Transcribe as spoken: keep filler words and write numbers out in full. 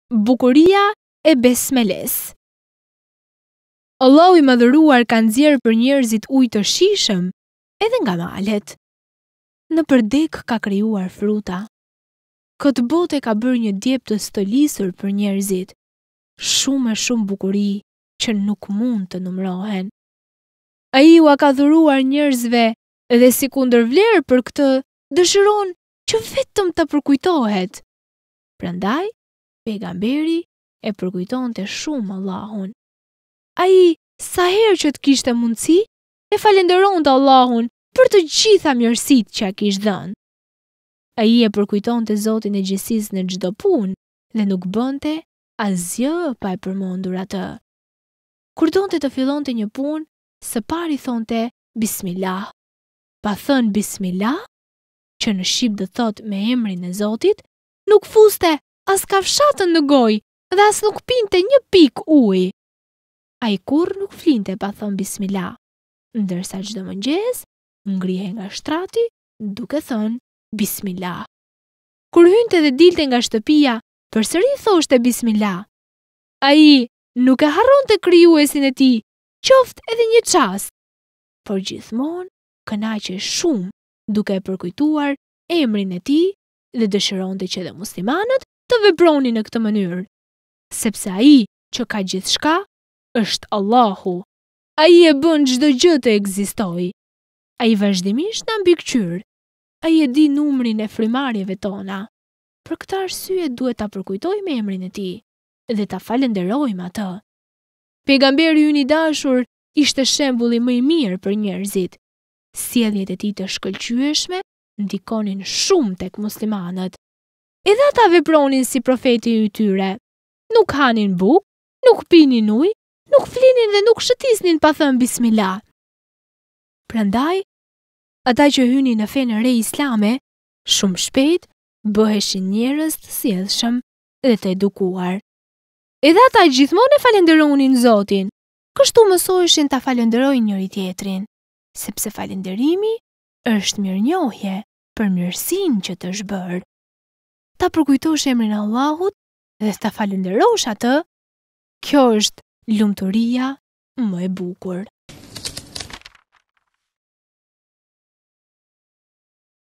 Bukuria e besmeles. Allahu i madhëruar ka nxjerrë për njerëzit ujë të shijshëm edhe nga malet. Në përdek ka krijuar fruta. Këtë botë ka bërë një djep të stolisur për njerëzit. Shumë e shumë bukuri që nuk mund të numërohen. Ai u ka dhuruar njerëzve dhe si kundërvlerë për këtë dëshiron që vetëm të përkujtohet. Prandaj, pejgamberi e përkujtonte shumë Allahun. Ai, sa herë që të kishte mundësi, e falenderonte Allahun për të gjitha mirësitë që a kishte dhënë. Ai e përkujtonte Zotin e gjithësisë në çdo punë dhe nuk bënte asgjë pa e përmendur atë. Kur donte të fillonte një punë, së pari thonte Bismillah. Pa thënë Bismillah, që në shqip do thot me emrin e Zotit, nuk fuste as kafshatën në gojë dhe as nuk pinte një pik ujë. Ai kurrë nuk flinte pa thënë Bismillah, ndërsa çdo mëngjes ngrihe nga shtrati duke thënë Bismillah. Kur hynte dhe dilte nga shtëpia, përsëri thoshte Bismillah. Ai nuk e harronte krijuesin e tij, qoftë edhe një çast, por gjithmonë kënaqej shumë duke e përkujtuar emrin e tij dhe dëshironte që dhe muslimanët të vepronin në këtë mënyrë, sepse ai që ka gjithçka është Allahu. Ai e bën çdo gjë të ekzistojë. Ai vazhdimisht na mbikëqyr. Ai e di numrin e frymarrjeve tona. Për këtë arsye duhet ta përkujtojmë emrin e tij dhe ta falenderojmë atë. Pejgamberi ynë i dashur ishte shembulli më i mirë për njerëzit. Sjelljet e tij të shkëlqyeshme ndikonin shumë tek muslimanët. Edhe ata vepronin si profeti i tyre. Nuk hanin bukë, nuk pinin ujë, nuk flinin dhe nuk shëtisnin pa thënë Bismillah. Prandaj, ata që hynin në fenë e re islame, shumë shpejt bëheshin njerëz të sjellshëm dhe të edukuar. Edhe ata gjithmonë e falenderonin Zotin, kështu mësoheshin ta falenderojnë njëri tjetrin, sepse falenderimi është mirënjohje për mirësinë që të është bërë. Ta përkujtosh emrin e Allahut dhe ta falenderosh atë, kjo është lumturia më e bukur.